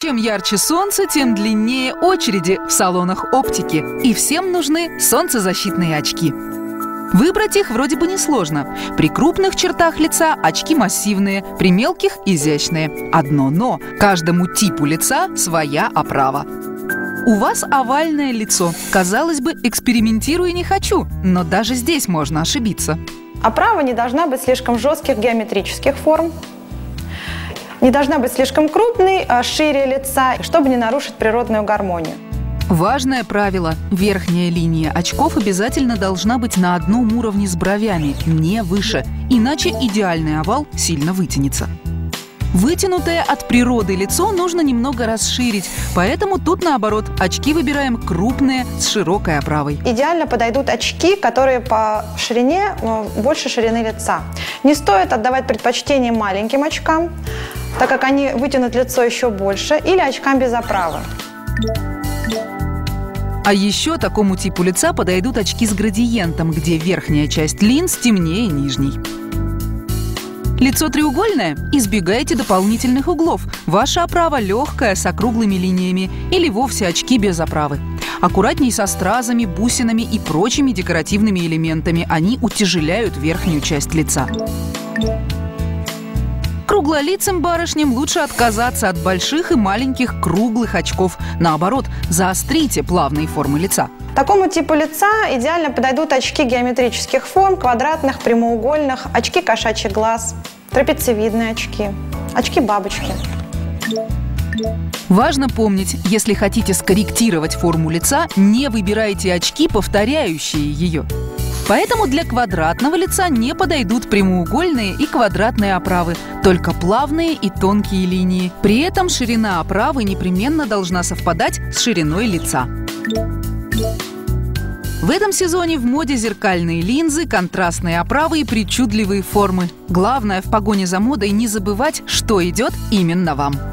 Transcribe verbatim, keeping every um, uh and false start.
Чем ярче солнце, тем длиннее очереди в салонах оптики. И всем нужны солнцезащитные очки. Выбрать их вроде бы несложно. При крупных чертах лица очки массивные, при мелких – изящные. Одно «но» – каждому типу лица своя оправа. У вас овальное лицо. Казалось бы, экспериментирую не хочу, но даже здесь можно ошибиться. Оправа не должна быть слишком жестких геометрических форм. Не должна быть слишком крупной, шире лица, чтобы не нарушить природную гармонию. Важное правило – верхняя линия очков обязательно должна быть на одном уровне с бровями, не выше, иначе идеальный овал сильно вытянется. Вытянутое от природы лицо нужно немного расширить, поэтому тут наоборот, очки выбираем крупные с широкой оправой. Идеально подойдут очки, которые по ширине больше ширины лица. Не стоит отдавать предпочтение маленьким очкам, так как они вытянут лицо еще больше, или очкам без оправы. А еще такому типу лица подойдут очки с градиентом, где верхняя часть линз темнее нижней. Лицо треугольное? Избегайте дополнительных углов. Ваша оправа легкая, с округлыми линиями, или вовсе очки без оправы. Аккуратней со стразами, бусинами и прочими декоративными элементами. Они утяжеляют верхнюю часть лица. Круглолицым барышням лучше отказаться от больших и маленьких круглых очков. Наоборот, заострите плавные формы лица. Такому типу лица идеально подойдут очки геометрических форм, квадратных, прямоугольных, очки кошачий глаз, трапециевидные очки, очки бабочки. Важно помнить, если хотите скорректировать форму лица, не выбирайте очки, повторяющие ее. Поэтому для квадратного лица не подойдут прямоугольные и квадратные оправы, только плавные и тонкие линии. При этом ширина оправы непременно должна совпадать с шириной лица. В этом сезоне в моде зеркальные линзы, контрастные оправы и причудливые формы. Главное в погоне за модой не забывать, что идет именно вам.